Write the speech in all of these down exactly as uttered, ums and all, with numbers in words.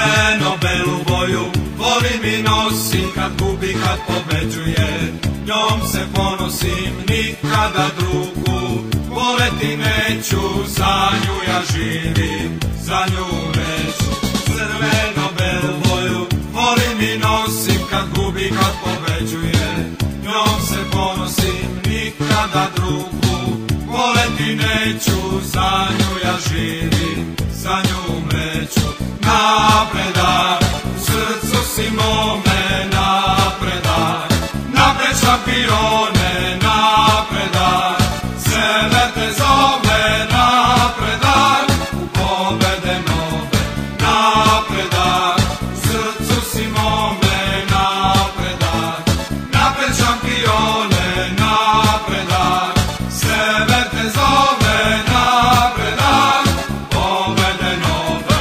crveno-belu boju volim i nosim, kad gubi, kad pobeđuje, njom se ponosim, nikada drugu voleti neću, za nju ja živim, za nju neću. Crveno-belu boju volim i nosim, kad gubi, kad pobeđuje, njom se ponosim, nikada drugu voleti neću, za nju ja živim, za nju neću. Napredak, u srcu si mome, napredak, napred šampione, napredak, sever te zove, napredak, u pobede nove, napredak, u srcu si mome, napredak, napred šampione, napredak, sever te zove, napredak, u pobede nove.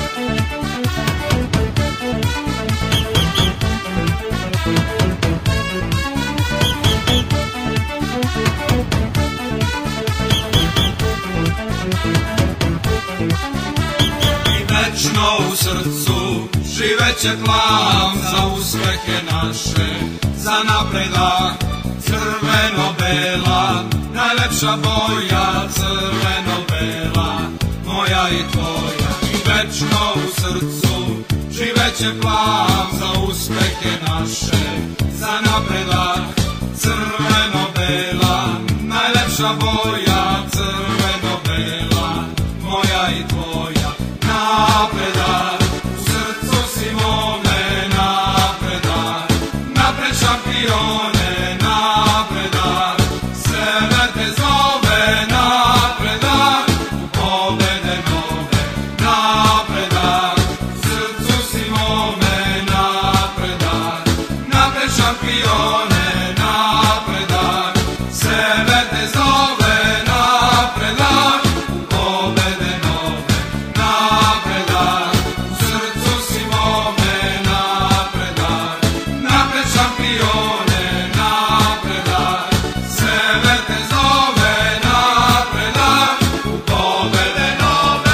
Večno u srcu živeće plan za uspehe naše, za napredak. Crveno-bela, najlepša boja, crveno-bela, moja i tvoja. I večno u srcu živeće plan za uspehe naše, za napredak. Crveno-bela, najlepša boja, crveno-bela, moja i tvoja. Napredak, u srcu si mome, napredak, napred šampione, napredak, sever te zove, napredak, u pobede nove, napredak, u srcu si mome, napredak, napred šampione, napredak, sever te zove, napredak, u pobede nove, napredak, u srcu si mome, napredak, napred šampione, napredak, sever te zove, napredak, u pobede nove.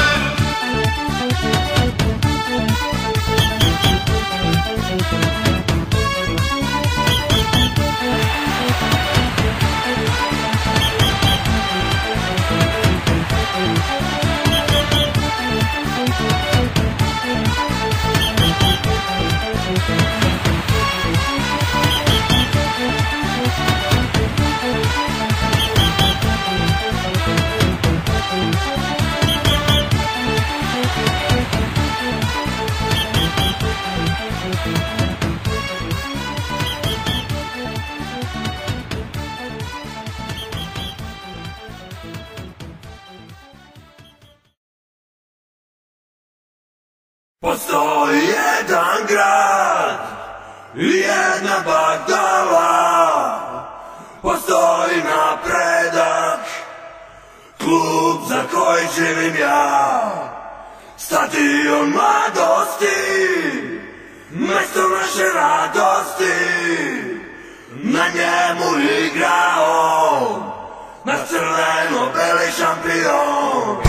Postoji jedan grad i jedna Bagdala, postoji napredak, klub za koji živim ja, stadion mladosti, mesto naše radosti, na njemu igrao naš crveno-beli šampion.